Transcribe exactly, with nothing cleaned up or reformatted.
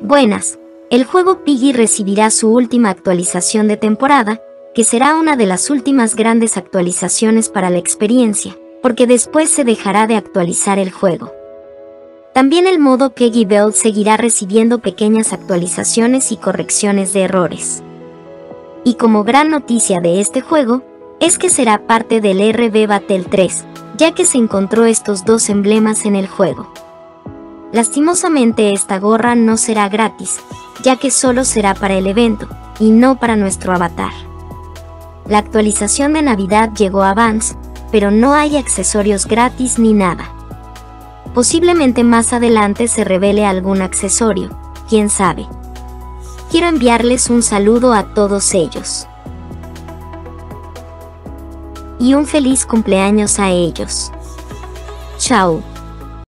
Buenas. El juego Piggy recibirá su última actualización de temporada, que será una de las últimas grandes actualizaciones para la experiencia, porque después se dejará de actualizar el juego. También el modo Peggy Belt seguirá recibiendo pequeñas actualizaciones y correcciones de errores. Y como gran noticia de este juego, es que será parte del R B Battle tres, ya que se encontró estos dos emblemas en el juego. Lastimosamente esta gorra no será gratis, ya que solo será para el evento, y no para nuestro avatar. La actualización de Navidad llegó a Vans, pero no hay accesorios gratis ni nada. Posiblemente más adelante se revele algún accesorio, quién sabe. Quiero enviarles un saludo a todos ellos. Y un feliz cumpleaños a ellos. Chao.